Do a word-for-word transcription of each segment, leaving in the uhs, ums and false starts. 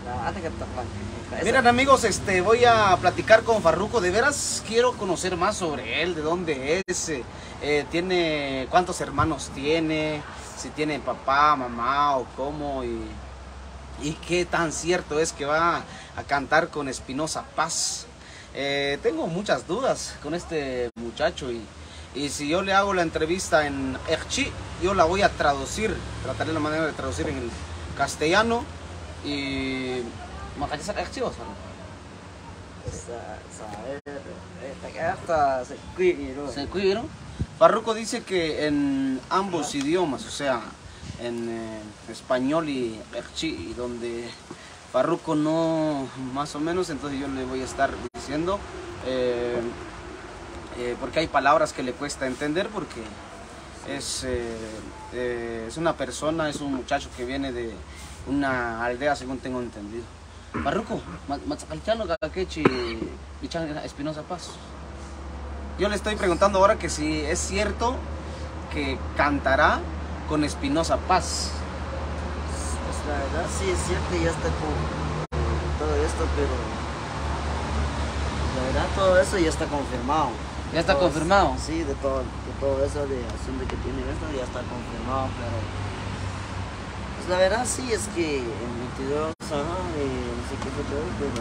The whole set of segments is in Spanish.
Miren amigos, este, voy a platicar con Farruko. De veras quiero conocer más sobre él, de dónde es, eh, eh, tiene, cuántos hermanos tiene, si tiene papá, mamá o cómo, y, y qué tan cierto es que va a cantar con Espinoza Paz. Eh, tengo muchas dudas con este muchacho y, y si yo le hago la entrevista en Erchi, yo la voy a traducir, trataré la manera de traducir en el castellano y... makanya sa Erchi o Farruko? Farruko dice que en ambos idiomas, o sea, en eh, español y Erchi, y donde Farruko no, más o menos, entonces yo le voy a estar diciendo, eh, eh, porque hay palabras que le cuesta entender, porque es, eh, eh, es una persona, es un muchacho que viene de una aldea, según tengo entendido. Farruko, Matzakalchano, Gagakechi, Espinoza Paz. Yo le estoy preguntando ahora que si es cierto que cantará con Espinoza Paz. Pues la verdad sí es cierto, ya está con todo esto, pero la verdad todo eso ya está confirmado. ¿Ya está todo confirmado? Es, sí, de todo, de todo eso de acción de que tiene esto ya está confirmado, pero pues la verdad sí es que en veintidós, ajá, eh, no sé qué fue todo, pero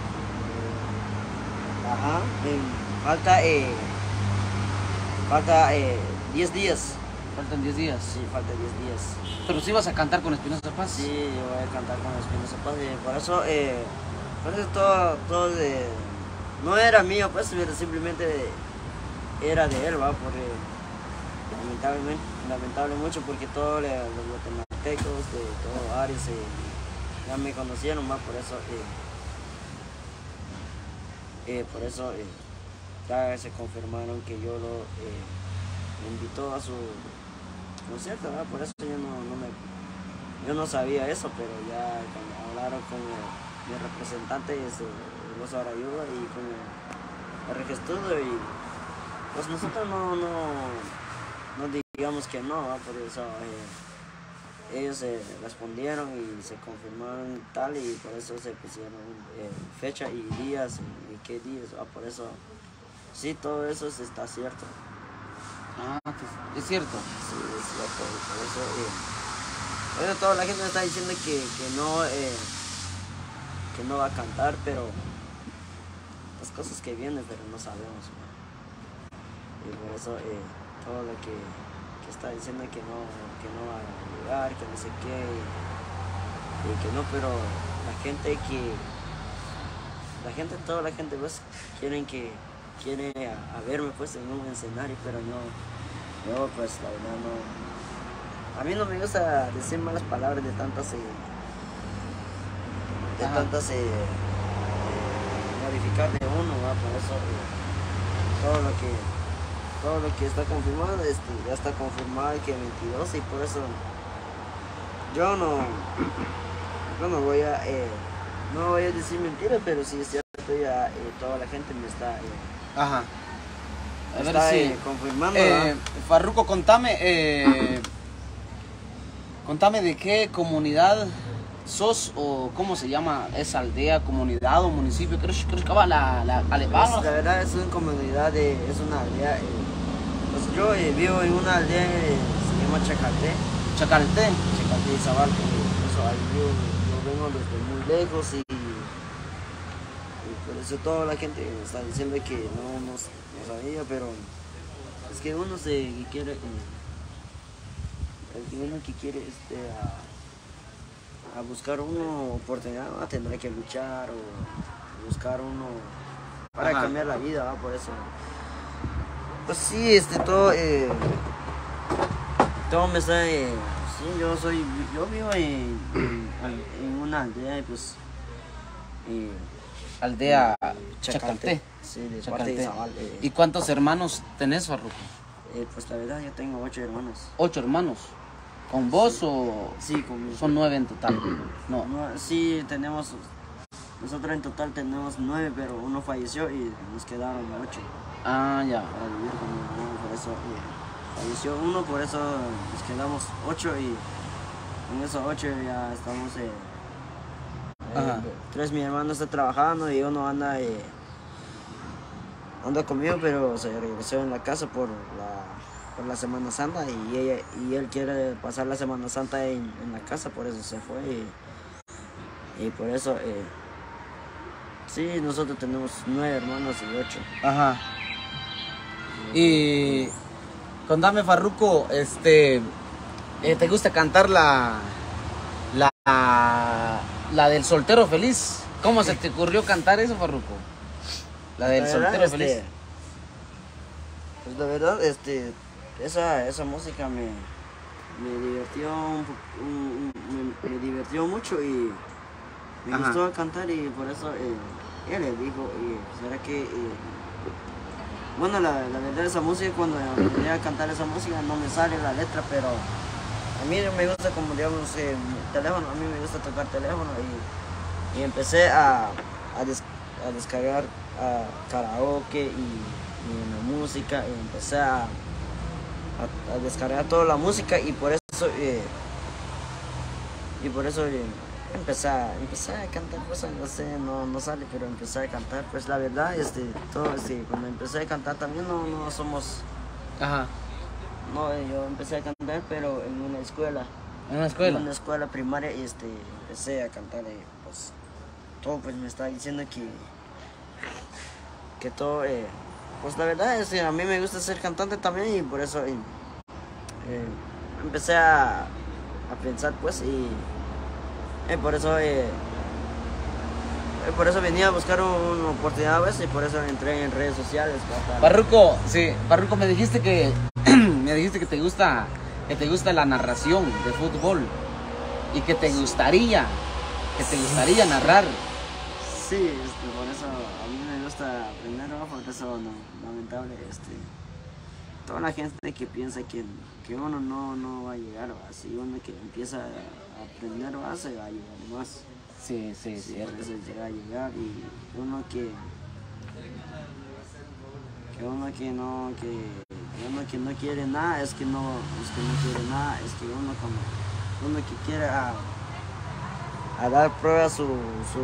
eh, ajá, en, falta eh, falta eh, diez días. Faltan diez días. Sí, falta diez días. Pero si vas a cantar con Espinoza Paz. Sí, yo voy a cantar con Espinoza Paz. Y por eso, eh, por eso todo, todo de, no era mío, pues, pero simplemente era de él, va, porque lamentablemente, lamentable mucho, porque todos los guatemaltecos de todo Aries eh, ya me conocieron, va, por eso, eh, eh, por eso eh, ya se confirmaron que yo lo eh, me invitó a su concierto, ¿verdad? Por eso yo no, no me, yo no sabía eso, pero ya cuando hablaron con el, mi representante, es el Oso Arayuba, y con el, el Regestudo, y pues nosotros no, no, no digamos que no, ¿verdad? Por eso eh, ellos eh, respondieron y se confirmaron tal, y por eso se pusieron eh, fecha y días, y, y qué días, ¿verdad? Por eso sí, todo eso está cierto. Ah, es cierto. Sí, es cierto, por eso, eh, por eso toda la gente me está diciendo que, que no eh, que no va a cantar, pero las cosas que vienen, pero no sabemos, ¿no? Y por eso eh, todo lo que, que está diciendo que no, que no va a llegar, que no sé qué, y, y que no, pero la gente que la gente, toda la gente pues quieren que quiere a, a verme pues en un escenario, pero no, yo pues la verdad no, a mí no me gusta decir malas palabras de tantas, eh, de Ajá. tantas, eh, eh, modificar de uno, ¿va? Por eso eh, todo lo que, todo lo que está confirmado, este, ya está confirmado que veintidós, y por eso yo no, yo no voy a, eh, no voy a decir mentiras, pero sí es cierto, ya eh, toda la gente me está... Eh, Ajá. A ver está si... eh, confirmando, Eh, Farruko, contame, eh, contame de qué comunidad sos, o cómo se llama esa aldea, comunidad o municipio. Creo, creo que va la, la, pues, Alepano. la verdad es una comunidad, de, es una aldea, eh, pues yo eh, vivo en una aldea, eh, se llama Chacalte, Chacalte. Chacalte y Zabal, que eso ahí vivo, yo vengo desde muy lejos, y, y por eso toda la gente está diciendo que no, no, no sabía, pero es que uno se que quiere, eh, el que uno que quiere este, a, a buscar una oportunidad, ¿no? Tendrá que luchar o buscar uno para Ajá. cambiar la vida, ¿va? Por eso. Pues sí, este, todo, eh, todo me está, eh, sí, yo soy, yo vivo en, en, en una aldea, y pues, eh, Aldea Chacalte, Chacalte. sí, de Chacalte. parte de Zabal, eh, ¿Y cuántos hermanos tenés, Farruko? eh, pues la verdad yo tengo ocho hermanos. ¿Ocho hermanos? ¿Con vos Sí. o Sí, conmigo. son nueve en total? No. No, sí, tenemos, nosotros en total tenemos nueve, pero uno falleció y nos quedaron ocho Ah, ya. para vivir con mi hermano, por eso eh, falleció uno, por eso nos quedamos ocho, y con esos ocho ya estamos, eh, Eh, tres mi hermano está trabajando y uno anda eh, anda conmigo, pero se regresó en la casa por la, por la Semana Santa y, ella, y él quiere pasar la Semana Santa en, en la casa, por eso se fue y, y por eso eh, sí, nosotros tenemos nueve hermanos y ocho. Ajá. Y contame, Farruko, este, eh, ¿te gusta cantar la, la, la del soltero feliz? ¿Cómo se te ocurrió cantar eso, Farruko? La del La soltero verdad, feliz. este, pues la verdad, este, esa, esa música me, me divirtió un, po- un- un- me, me divirtió mucho y me Ajá. gustó cantar y por eso eh, él le dijo, y será que, eh, bueno, la, la verdad esa música, cuando voy a cantar esa música no me sale la letra, pero a mí me gusta, como digamos, eh, teléfono, a mí me gusta tocar teléfono y, y empecé a, a, des- a descargar a karaoke y, y la música y empecé a, a, a descargar toda la música y por eso eh, y por eso eh, empecé a, empecé a cantar, pues no sé, no, no sale, pero empecé a cantar, pues la verdad, este, todo, este, cuando empecé a cantar también no, no somos, Ajá. no, eh, yo empecé a cantar, pero en una escuela, ¿En una en escuela? una escuela primaria, y este, empecé a cantar, y pues, todo pues me está diciendo que, que todo, eh, pues la verdad, es que a mí me gusta ser cantante también, y por eso eh, eh, empecé a, a pensar, pues, y eh, por eso, eh, eh, por eso venía a buscar una oportunidad, pues, y por eso entré en redes sociales. Para... Farruko, sí, Farruko, me dijiste que me dijiste que te gusta que te gusta la narración de fútbol y que te gustaría que te gustaría narrar. Sí, este, por eso a mí me gusta aprender, ¿no? Por eso no, lamentable, este, toda la gente que piensa que, que uno no, no va a llegar, ¿va? Si uno que empieza a aprender, ¿va? Se va a llegar más. Sí, sí, Sí, cierto. por eso llega a llegar y uno que que uno que no que, que uno que no quiere nada es que no es que no quiere nada, es que uno como uno que quiere a, a dar prueba su su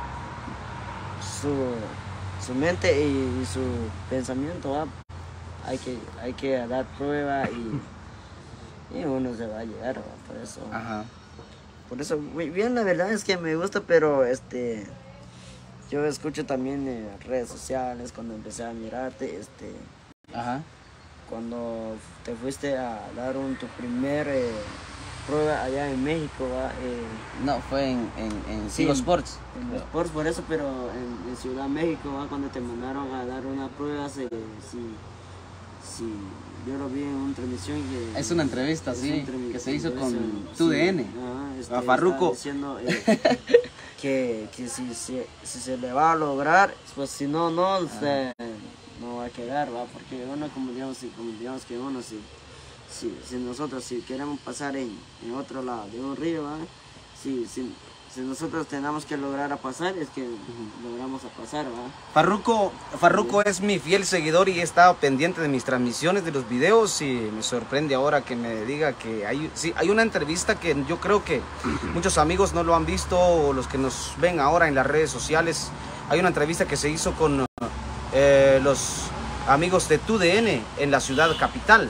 su, su mente y, y su pensamiento, ¿va? Hay que hay que dar prueba y, y uno se va a llegar, ¿va? Por eso. Ajá. Por eso, muy bien, la verdad es que me gusta, pero este, yo escucho también en redes sociales cuando empecé a mirarte, este, Ajá. cuando te fuiste a dar un, tu primer eh, prueba allá en México, ¿va? Eh, No, fue en, en, en Sí, Sigo Sports. en los Sports, por eso, pero en, en Ciudad México, ¿va? Cuando te mandaron a dar una prueba, se, si, si, yo lo vi en una transmisión que... Es una entrevista, es sí, una entrev- que se hizo con sí, tu D N. ajá, este, A Farruko. está diciendo, eh, que, que si, si, si se le va a lograr, pues si no, no, se, no va a quedar, ¿va? Porque uno, como digamos, si, como digamos que uno, si, si, si nosotros si queremos pasar en, en otro lado de un río, ¿va? Si, si, si nosotros tenemos que lograr a pasar, es que logramos a pasar, ¿va? Farruko, Farruko es mi fiel seguidor y he estado pendiente de mis transmisiones, de los videos, y me sorprende ahora que me diga que hay, sí, hay una entrevista que yo creo que muchos amigos no lo han visto, o los que nos ven ahora en las redes sociales. Hay una entrevista que se hizo con eh, los amigos de tu D N en la ciudad capital.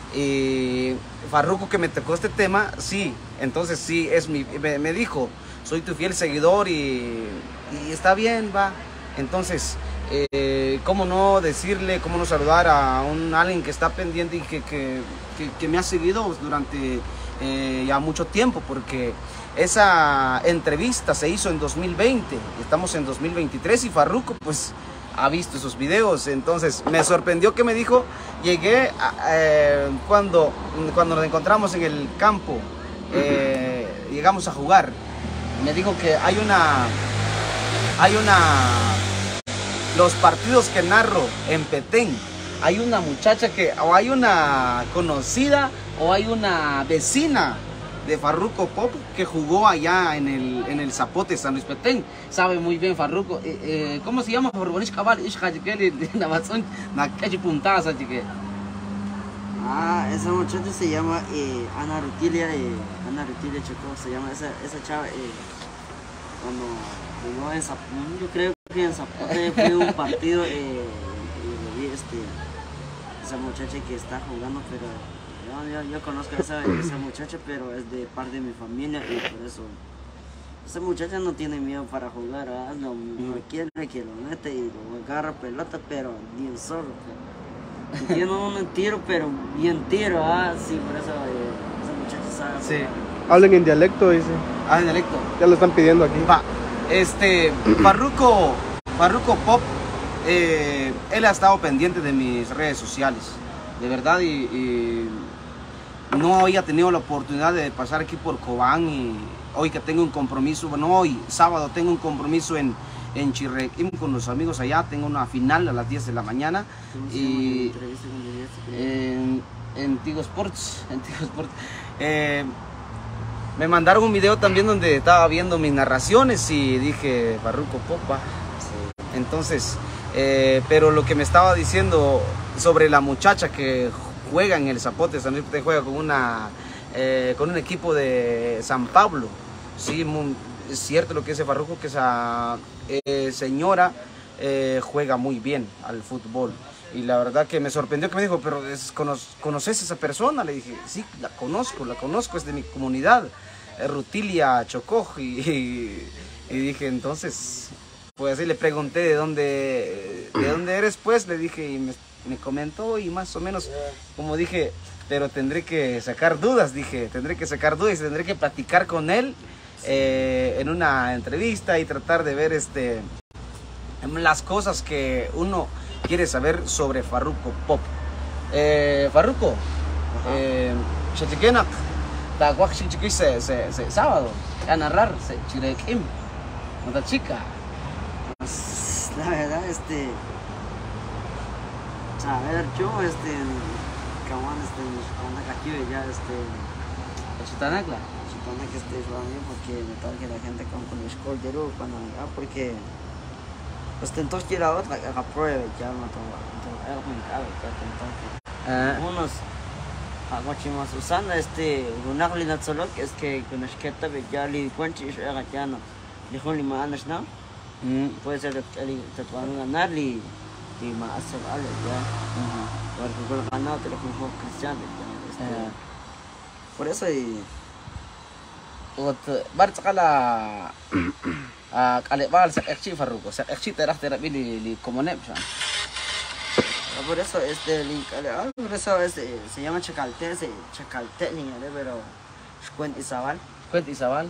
Y Farruko, que me tocó este tema, sí, entonces sí, es mi, me, me dijo, soy tu fiel seguidor y, y está bien, va. Entonces, eh, cómo no decirle, cómo no saludar a un alguien que está pendiente y que, que, que, que me ha seguido durante eh, ya mucho tiempo, porque esa entrevista se hizo en dos mil veinte, estamos en dos mil veintitrés y Farruko pues ha visto esos videos. Entonces me sorprendió que me dijo, llegué a, eh, cuando, cuando nos encontramos en el campo, eh, llegamos a jugar, me dijo que hay una, hay una, los partidos que narro en Petén, hay una muchacha que, o hay una conocida, o hay una vecina de Farruko Pop que jugó allá en el, en el Zapote, San Luis Petén. Sabe muy bien Farruko. Eh, eh, ¿Cómo se llama? Ah, esa muchacha se llama eh, Ana Rutilia, eh, Ana Rutilia Chocó, se llama esa, esa chava. Eh, cuando jugó en Zapote, yo creo que en Zapote fue un partido eh, y vi este, esa muchacha que está jugando, pero yo, yo, yo conozco a esa, esa muchacha, pero es de parte de mi familia y por eso esa muchacha no tiene miedo para jugar, ¿verdad? No, no quiere que lo mete y lo agarra pelota, pero bien solo. Pero, y tiene un tiro, pero bien tiro, ¿ah? Sí, por eso eh, esa muchacha sabe. Sí. Hablen en dialecto, dice. Ah, en dialecto. Ya lo están pidiendo aquí. Va, este, Farruko, Farruko Pop, eh, él ha estado pendiente de mis redes sociales, de verdad, y, y no había tenido la oportunidad de pasar aquí por Cobán y hoy que tengo un compromiso, bueno, hoy, sábado, tengo un compromiso en, en Chirrequim con los amigos allá, tengo una final a las diez de la mañana y en, en Tigo Sports, en Tigo Sports, eh, me mandaron un video también donde estaba viendo mis narraciones y dije, Farruko Popa. Entonces, eh, pero lo que me estaba diciendo sobre la muchacha que juega en el Zapote, San Luis juega con, una, eh, con un equipo de San Pablo. Sí, muy, es cierto lo que dice Farruko, que esa eh, señora eh, juega muy bien al fútbol. Y la verdad que me sorprendió que me dijo, pero es, ¿conoces a esa persona? Le dije, sí, la conozco, la conozco, es de mi comunidad, es Rutilia Chocoj. Y, y, y dije, entonces, pues así le pregunté de dónde, de dónde eres, pues, le dije, y me, me comentó y más o menos, como dije, pero tendré que sacar dudas, dije, tendré que sacar dudas y tendré que platicar con él eh, en una entrevista y tratar de ver este, las cosas que uno quiere saber sobre Farruko Pop. Eh, Farruko, Chatiquenac, Taguac Chichiqui se sábado, a narrar, se Chirequim, una chica. Pues, la verdad, este. A ver, yo, este. Cabrón, este. Anda aquí, ya, este. Chitanacla. Chitana que este es bien porque me tal que la gente con con el escoldero cuando me da, porque. Pues tentó que la otra que apruebe, ya no tengo. Entonces, me cabe, ya tentó. Unos. Aguachimas Susana, este. Runagli Natsolok, es que con esqueta, ya le cuenchi, yo era ya no. Dijo ni más, ¿no? Mm. Puede ser que te puedan ganar y más hacer algo ya. Porque con el ganado te lo jugó Cristiano ya. Este, uh. Por eso y. Barat kala kale bal sa ekchi Farruko sa ekchi terak terak bili li komonep san. Por eso este link por eso este se llama Chacalte, se Chacalte ni pero Cuent Izabal. Cuent Izabal.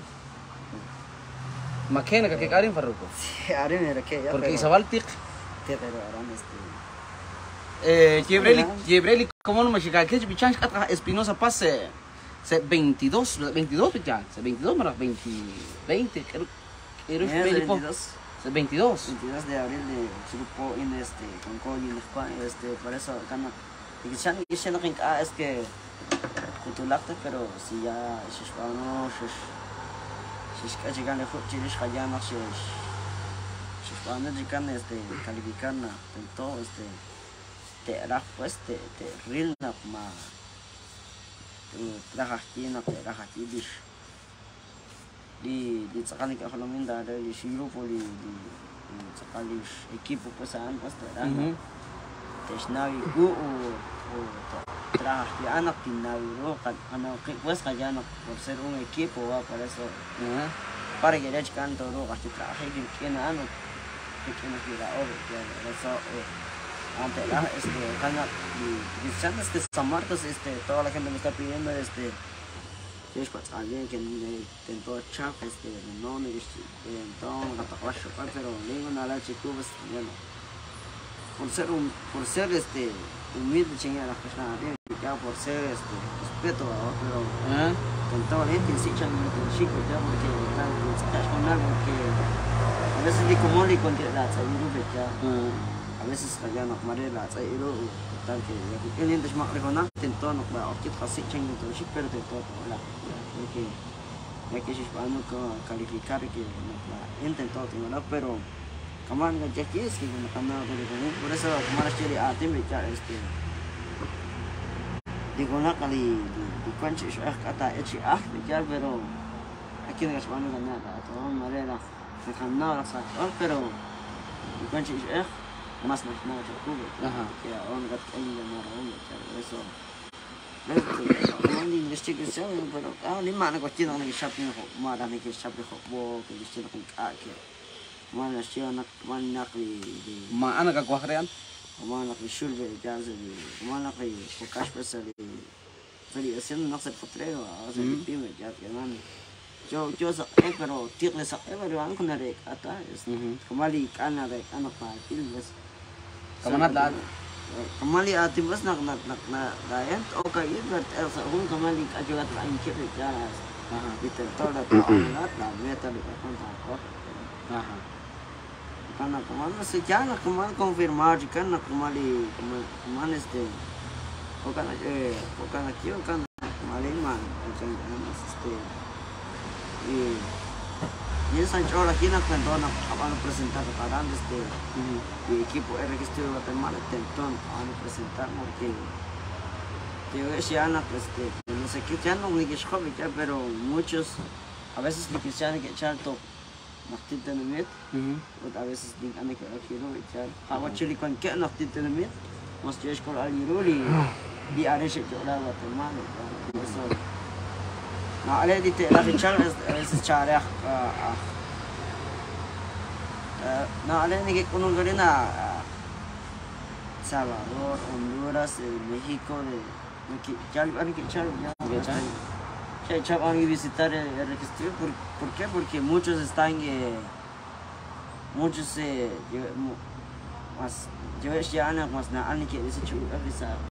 Makena que Karim Farruko. Sí, Arim era que ya. Porque Izabal tik. Tik pero ahora este. Eh, Jebreli, Jebreli, ¿cómo no me llega? Que bichan kata Espinosa pase se veintidós, veintidós bichan, se veintidós malah veinte, veinte, creo era veintidós. Se veintidós. veintidós de abril de grupo en este con Coli en España, este por eso gana. Y que ya que no ah es que Kutulakte, pero si ya es hispano, si es que llegan a fútbol, si es no si es si es cuando llegan este calificar na todo este te hará pues te te real na ma te raja aquí na te raja aquí dish di di sakali ka halaminda dari si grupo di di sakali equipo pues an pues te raja te snawi ku o trabajar y anak tinawiro kan ano pues kaya no por ser un equipo va por eso uh, para que ellos canto todo casi trabajar que que ano que que no quiera o que eso antes la este kana y dicen es que San Marcos este toda la gente me está pidiendo este que es para alguien que intentó chap este no me dice entonces la paso pero luego nada chico pues bueno por ser un por ser este humilde chingar a la persona ya por ser este respeto pero ¿Eh? con toda la gente sí chan con chico ya porque tal estás con algo que a veces digo como le con la sabiduría ya a veces ya no mare la sabiduría tal que el ente más reconoce tentó no va que casi chan con chico pero tentó la que ya que es para no calificar que la intentó no pero Kaman nga Jackie es que no cambia con el por eso como la serie a ti me ya este digo na kali di kwanchi es kata echi ah ya pero aquí no es bueno nada todo manera no, oh, pero igual si es más más más cubo que aún gat en la marrón eso eso ni investigación pero ah ni mana ko tiene ni shopping ho mara ni que shopping ho bo que destino con que mana siya nak man nakli Maana ka kuahrean? mana nakli shulbe jaze mana nakli ko cash pesa li feli haciendo no se potrero o sea que pime ya que man yo yo sa eh pero tiene sa eh pero an con rek ata es kemali kana rek anak pa pilbes Kamanat lahat. kemali ati bas nak nak nak na dayan okay but elsa hum kemali ajulat lain kiri ya Aha. itu toda taonat la meta li konta ko Aha. kana kemana se jana kemana confirmar kana kemali kemana este o kana eh o kana kio kana kemali man macam este y y esa chola aquí na cantona van a presentar para este el equipo R que estuvo en Guatemala tentón van a presentar porque yo decía Ana pues que no sé qué ya no ni que joven ya pero muchos a veces ni que sean que echar to naktit na mit o a veces ni ana que quiero echar agua chili con que naktit na mit mas yo es con al yuri di are se yo la Guatemala eso no ale di te la echar es echar ah no ale ni que con un garena Salvador, Honduras, México, de ya van que echar ya ya ya van a visitar el, el registro ¿por, ¿por qué? Porque muchos están eh, muchos eh, yo, más yo ya no más nada ni que dice chulo